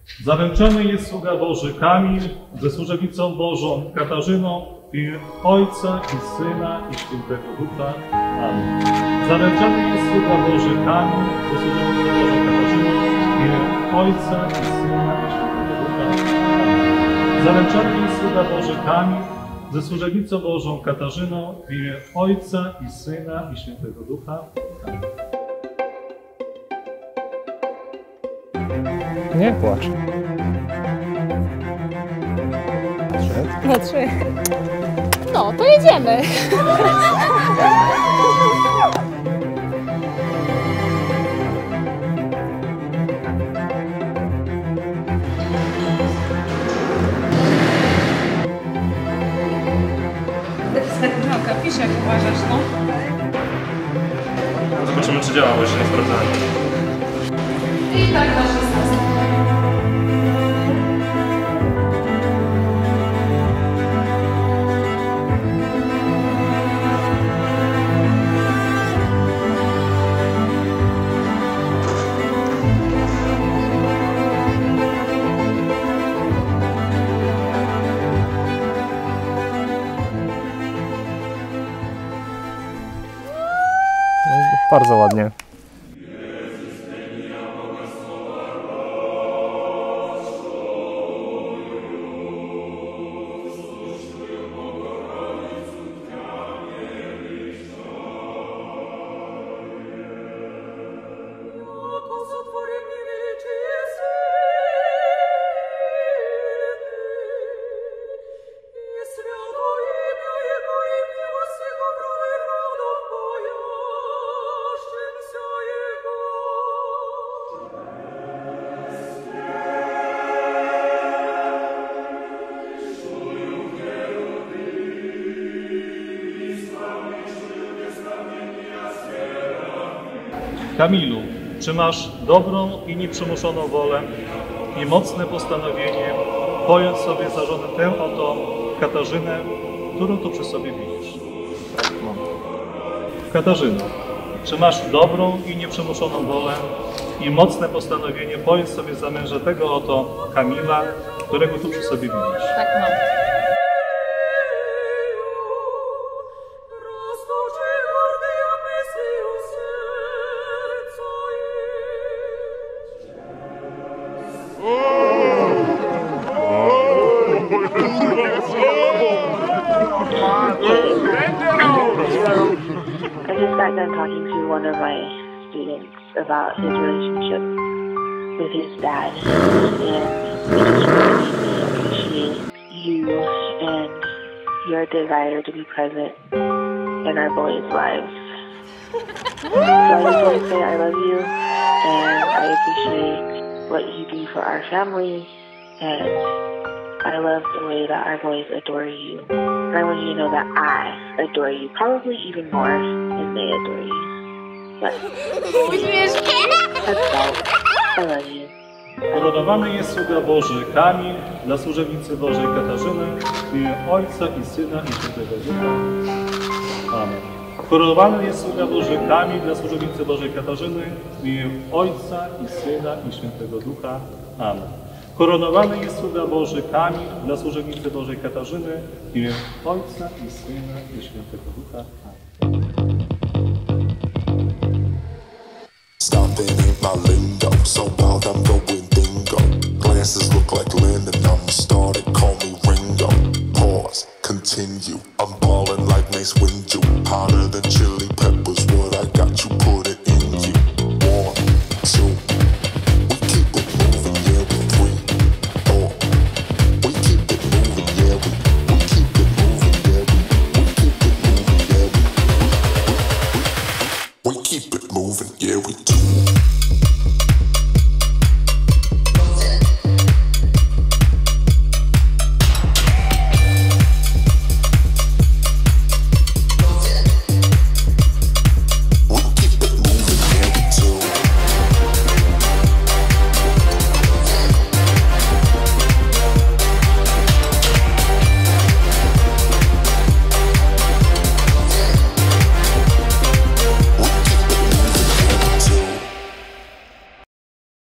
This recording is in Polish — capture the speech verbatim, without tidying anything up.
Zaręczony jest sługa Boży Kamil ze służebnicą Bożą Katarzyną w imię Ojca i Syna i Świętego Ducha. Amen. Zaręczony jest sługa Boży Kamil ze służebnicą Bożą Katarzyną w imię Ojca i Syna i Świętego Ducha. Amen. Zaręczony jest sługa Boży Kamil ze służebnicą Bożą Katarzyną w imię Ojca i Syna i Świętego Ducha. Amen. Nie płacz. Trzy. Na trzy. No, to jedziemy. No, kapisz, jak uważasz, no? Zobaczymy, czy działa, bo jeszcze nie sprawdzałem. I tak na szesnastkę. Bardzo ładnie. Kamilu, czy masz dobrą i nieprzymuszoną wolę i mocne postanowienie pojąć sobie za żonę tę oto Katarzynę, którą tu przy sobie widzisz? No. Katarzyno, czy masz dobrą i nieprzymuszoną wolę i mocne postanowienie pojąć sobie za męża tego oto Kamila, którego tu przy sobie widzisz? Tak mam. I just got done talking to one of my students about his relationship with his dad, and I just really appreciate you and your desire to be present in our boys' lives. So I just want to say I love you, and I appreciate what you do for our family, and I love the way that our boys adore you. And I want you to know that I adore you, probably even more than they adore you. But that's all. I love you. Urodowany jest sługa Boży Kamil dla służebnicy Bożej Katarzyny w imię Ojca i Syna i Świętego Ducha. Amen. Koronowany jest sługa Boży Kamil dla służebnicy Bożej Katarzyny w imię Ojca i Syna i Świętego Ducha. Amen. Koronowany jest sługa Boży Kamil dla służebnicy Bożej Katarzyny w imię Ojca i Syna i Świętego Ducha. Amen. Stopping in my lingo, so wild I'm going dingo. Glasses look like Lynn and I'm a star.